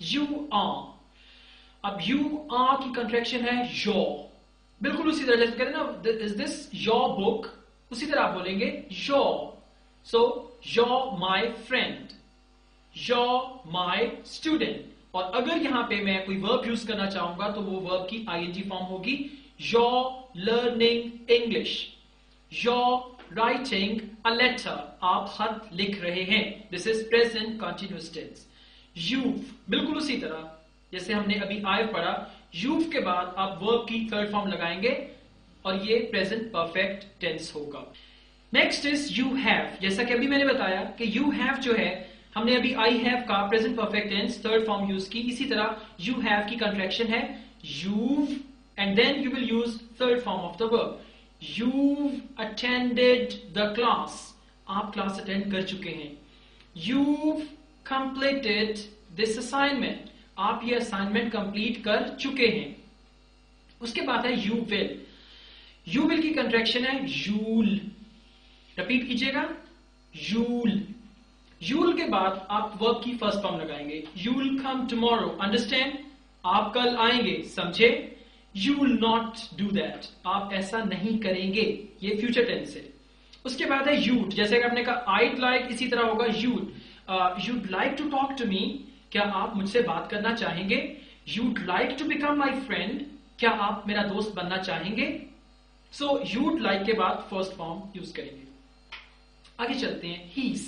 You are. अब you are की contraction है your. बिल्कुल उसी तरह जैसे कहते हैं ना, is this your book? उसी तरह आप बोलेंगे your. So you're my friend. You're my student. और अगर यहां पे मैं कोई वर्ब यूज करना चाहूंगा तो वो वर्ब की ing फॉर्म होगी you're learning English. You're writing a letter. आप खत लिख रहे हैं. This is present continuous tense. You've, बिल्कुल उसी तरह जैसे हमने अभी I've पढ़ा, you've के बाद आप वर्ब की थर्ड फॉर्म लगाएंगे और ये प्रेजेंट परफेक्ट टेंस होगा. Next is you have. जैसा कि अभी मैंने बताया कि you have जो है, हमने अभी I have का present perfect tense third form use की. इसी तरह you have की कंट्रैक्शन है you've and then you will use third form of the verb. You've attended the class. आप क्लास अटेंड कर चुके हैं. You've completed this assignment. आप ये असाइनमेंट कंप्लीट कर चुके हैं. उसके बाद है you will. You will की कंट्रैक्शन है you'll. रिपीट कीजिएगा you'll. You'll के बाद आप वर्ब की फर्स्ट फॉर्म लगाएंगे. You'll come tomorrow. Understand? आप कल आएंगे. समझे? You will not do that. आप ऐसा नहीं करेंगे. ये फ्यूचर टेंस है. उसके बाद है you'd. जैसे कि आपने कहा I'd like, इसी तरह होगा you'd. You'd like to talk to me. क्या आप मुझसे बात करना चाहेंगे? You'd like to become my friend. क्या आप मेरा दोस्त बनना चाहेंगे? So you'd like के बाद फर्स्ट फॉर्म यूज करेंगे. आगे चलते हैं.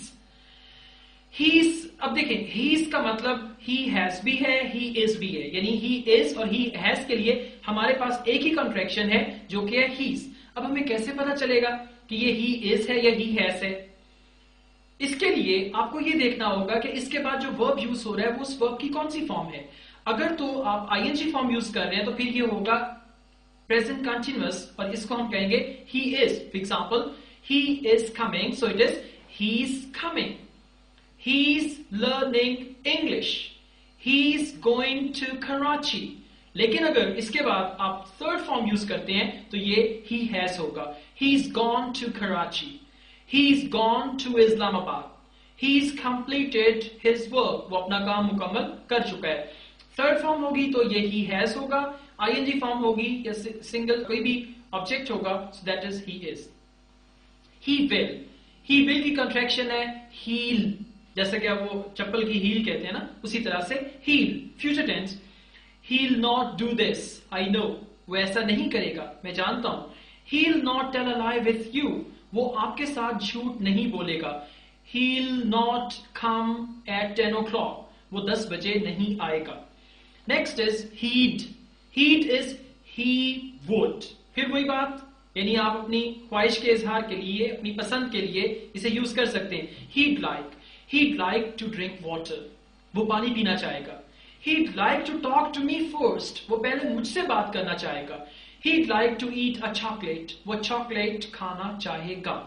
He's, अब देखें he's का मतलब he has भी है, he is भी है. यानी he is और he has के लिए हमारे पास एक ही कॉन्ट्रैक्शन है जो कि है he's. अब हमें कैसे पता चलेगा कि ये he is है या he has है? इसके लिए आपको ये देखना होगा कि इसके बाद जो वर्ब यूज हो रहा है वो उस वर्ब की कौन सी फॉर्म है. अगर तो आप ing फॉर्म यूज कर रहे हैं तो फिर ये होगा प्रेजेंट कंटिन्यूअस और इसको हम कहेंगे he is. For example he is coming, so it is he's coming. He's learning English. He's going to Karachi. लेकिन अगर इसके बाद आप थर्ड फॉर्म यूज करते हैं तो ये he has होगा. He's gone to Karachi. He's gone to Islamabad. He's completed his work. वो अपना काम मुकम्मल कर चुका है. थर्ड फॉर्म होगी तो ये he has होगा. ing फॉर्म होगी या सिंगल कोई भी ऑब्जेक्ट होगा, so that is he is. He will. He will की कंट्रैक्शन है he'll. जैसे कि आप वो चप्पल की हील कहते हैं ना, उसी तरह से he'll future tense. He'll not do this. I know. वो ऐसा नहीं करेगा, मैं जानता हूं. He'll not tell a lie with you. वो आपके साथ झूठ नहीं बोलेगा. He'll not come at 10 o'clock. वो 10 बजे नहीं आएगा. Next is he'd. He'd is he would. फिर वही बात, यानी आप अपनी ख्वाहिश के इजहार के लिए, अपनी पसंद के लिए इसे यूज कर सकते हैं. He'd like. He'd like to drink water. वो पानी पीना चाहेगा. He'd like to talk to me first. वो पहले मुझसे बात करना चाहेगा. He'd like to eat a chocolate. वो चॉकलेट खाना चाहेगा.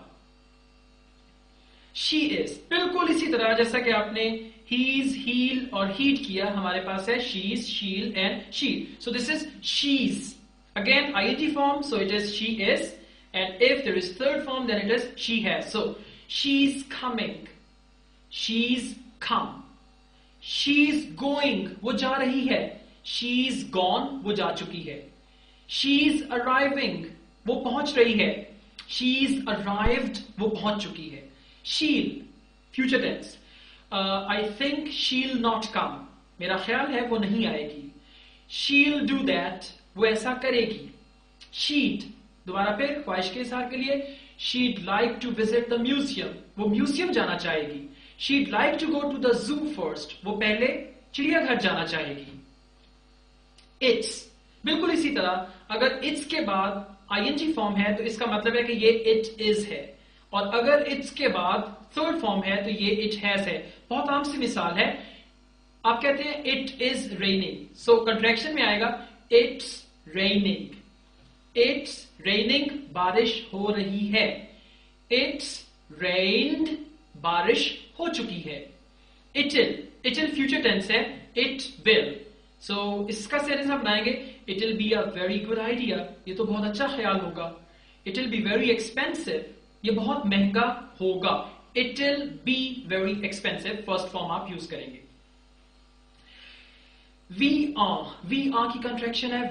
She is. बिल्कुल इसी तरह जैसा कि आपने he's, he'll और he'd किया, हमारे पास है she's, she'll and she. So this is she's. Again ing form, so it is she is. And if there is third form, then it is she has. So she's coming. She's come. She's going. वो जा रही है. She's gone. वो जा चुकी है. She's arriving. वो पहुंच रही है. She's arrived. वो पहुंच चुकी है. She'll. Future tense. I think she'll not come. मेरा ख्याल है वो नहीं आएगी. She'll do that. वो ऐसा करेगी. She'd. दोबारा फिर ख्वाहिश के इजहार के लिए. She'd like to visit the museum. वो म्यूजियम जाना चाहेगी. She'd like to go to the zoo first. वो पहले चिड़ियाघर जाना चाहेगी. It's. बिल्कुल इसी तरह अगर it's के बाद ing फॉर्म है तो इसका मतलब है कि ये it is है. और अगर it's के बाद थर्ड फॉर्म है तो ये it has है. बहुत आम सी मिसाल है. आप कहते हैं it is raining. So contraction में आएगा it's raining. It's raining. बारिश हो रही है. It's rained. बारिश हो चुकी है. It'll फ्यूचर टेंस है. It will. So इसका सेंटेंस आप बनाएंगे. It'll be a very good idea. ये तो बहुत अच्छा ख्याल होगा. It'll be very expensive. ये बहुत महंगा होगा. It'll be very expensive. First form आप यूज करेंगे. वी आर की कंट्रैक्शन है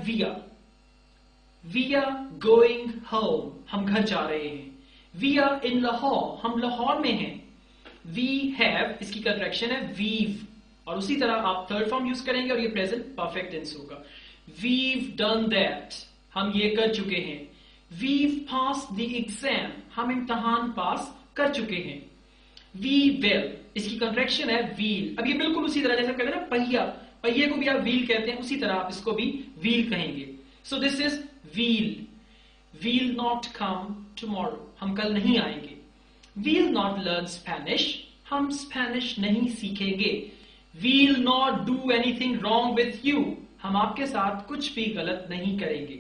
वी आर गोइंग होम, हम घर जा रहे हैं. वी आर इन लाहौर, हम लाहौर में हैं. वी हैव, इसकी कंट्रैक्शन है वीव, और उसी तरह आप थर्ड फॉर्म यूज करेंगे और ये प्रेजेंट परफेक्ट टेंस होगा. वीव डन दैट, हम ये कर चुके हैं. वीव पास द एग्जाम, हम इम्तहान पास कर चुके हैं. वी विल, इसकी कंट्रैक्शन है व्हील. अब ये बिल्कुल उसी तरह जैसे कहते हैं ना पहिया, पहिए को भी आप व्हील कहते हैं, उसी तरह आप इसको भी व्हील कहेंगे. So this is we'll. We'll not come tomorrow, हम कल नहीं आएंगे. वील नॉट लर्न स्पेनिश, हम स्पेनिश नहीं सीखेंगे. We'll not do anything wrong with you, हम आपके साथ कुछ भी गलत नहीं करेंगे.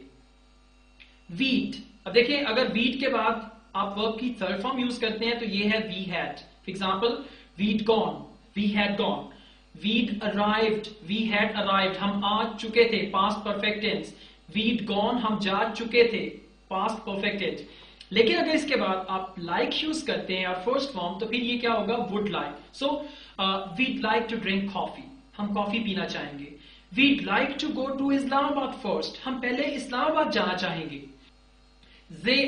वीट, अब देखिए अगर वीट के बाद आप वर्ब की थर्ड फॉर्म यूज करते हैं तो ये है we had. For example, we'd gone, we had gone. We'd arrived, we had arrived, हम आ चुके थे, past perfect tense. We'd gone, हम जा चुके थे, पास्ट परफेक्ट टेंस. लेकिन अगर इसके बाद आप लाइक यूज करते हैं और फर्स्ट फॉर्म, तो फिर ये क्या होगा, would like. So we'd like to drink coffee, हम कॉफी पीना चाहेंगे. We'd like to go to Islamabad first, हम पहले इस्लामाबाद जाना चाहेंगे. दे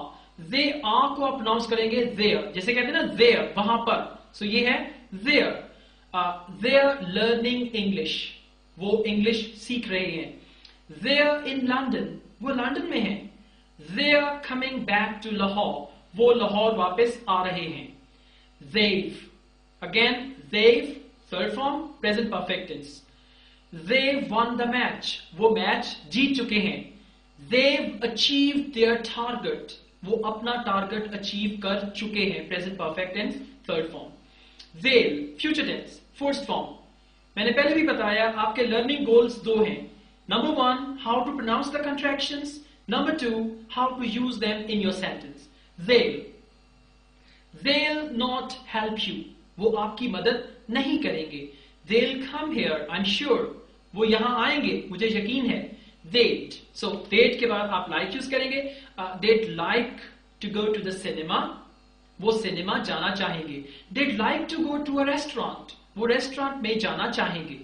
आर को आप प्रोनाउंस करेंगे देयर, जैसे कहते हैं ना देयर, वहां पर. सो ये है they're. They are learning English, वो इंग्लिश सीख रहे हैं. दे आर इन लंडन, वो लंदन में है. They are coming back to Lahore, वो लाहौर वापस आ रहे हैं. They've, again they've, third form, present perfect tense. They've won the match, वो मैच जीत चुके हैं. They've achieved their target, वो अपना टारगेट अचीव कर चुके हैं, present perfect tense, third form. They'll, future tense, first form. मैंने पहले भी बताया आपके लर्निंग गोल्स दो हैं. Number 1, how to pronounce the contractions. Number 2, how to use them in your sentence. They'll not help you, वो आपकी मदद नहीं करेंगे. They'll come here, I'm sure, वो यहां आएंगे, मुझे यकीन है. They'd, so they'd के बाद आप like यूज करेंगे. They'd like to go to the cinema, वो सिनेमा जाना चाहेंगे. They'd like to go to a restaurant, वो रेस्टोरेंट में जाना चाहेंगे.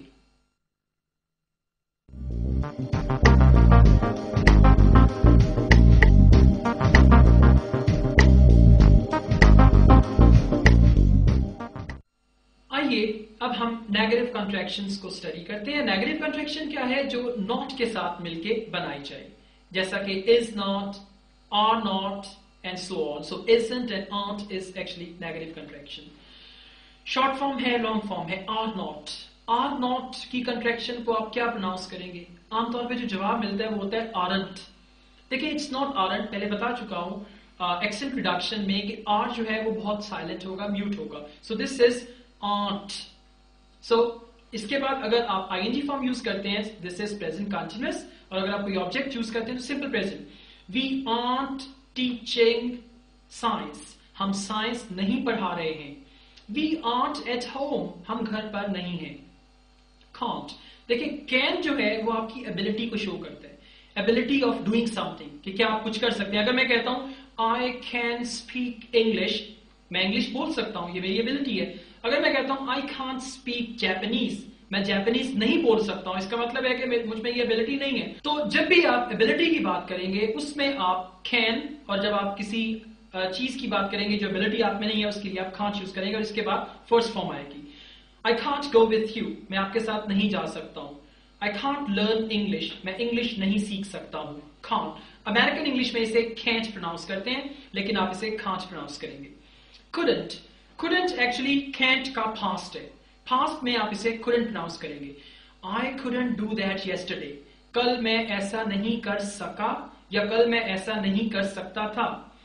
आइए अब हम नेगेटिव कॉन्ट्रैक्शंस को स्टडी करते हैं. नेगेटिव कॉन्ट्रैक्शन क्या है, जो नॉट के साथ मिलके बनाई जाए, जैसा कि is not, are not and so on. So isn't and aren't is actually negative contraction. Short form है, लॉन्ग फॉर्म है. आर नॉट, आर नॉट की कॉन्ट्रैक्शन को आप क्या प्रोनाउंस करेंगे? आमतौर पे जो जवाब मिलता है वो होता है आरंट. देखिए इट्स नॉट आरंट, पहले बता चुका हूं एक्सेंट रिडक्शन में कि आर जो है वो बहुत साइलेंट होगा, म्यूट होगा. सो दिस इज aren't. So इसके बाद अगर आप ing फॉर्म यूज करते हैं, दिस इज प्रेजेंट कंटिन्यूअस. और अगर आप कोई ऑब्जेक्ट यूज करते हैं तो simple present. We aren't teaching science, हम साइंस नहीं पढ़ा रहे हैं. वी aren't at home, हम घर पर नहीं हैं. can't, देखिए can जो है वो आपकी एबिलिटी को शो करता है, एबिलिटी ऑफ डूइंग समथिंग, कि क्या आप कुछ कर सकते हैं. अगर मैं कहता हूं आई कैन स्पीक इंग्लिश, मैं इंग्लिश बोल सकता हूं, ये मेरी एबिलिटी है. अगर मैं कहता हूं आई कांट स्पीक जापानीज, मैं जापानीज नहीं बोल सकता हूं, इसका मतलब है कि मुझ में ये एबिलिटी नहीं है. तो जब भी आप एबिलिटी की बात करेंगे उसमें आप कैन, और जब आप किसी चीज की बात करेंगे जो एबिलिटी आप में नहीं है उसके लिए आप कांट यूज करेंगे. और इसके बाद फर्स्ट फॉर्म आएगी. I can't go with you, मैं आपके साथ नहीं जा सकता हूं. आई कांट लर्न इंग्लिश, मैं इंग्लिश नहीं सीख सकता हूं. कांट, अमेरिकन इंग्लिश में इसे कैंट प्रोनाउंस करते हैं, लेकिन आप इसे कांट प्रोनाउंस करेंगे. couldn't, couldn't एक्चुअली can't का पास्ट है. पास्ट में आप इसे couldn't प्रोनाउंस करेंगे. I couldn't do that yesterday, कल मैं ऐसा नहीं कर सका, या कल मैं ऐसा नहीं कर सकता था.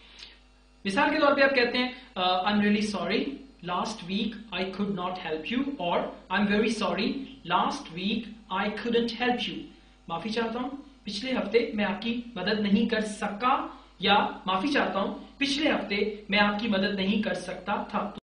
मिसाल के तौर पे आप कहते हैं I'm really sorry, last week I could not help you, और I'm very sorry, last week I couldn't help you. माफी चाहता हूं, पिछले हफ्ते मैं आपकी मदद नहीं कर सका, या माफी चाहता हूं, पिछले हफ्ते मैं आपकी मदद नहीं कर सकता था.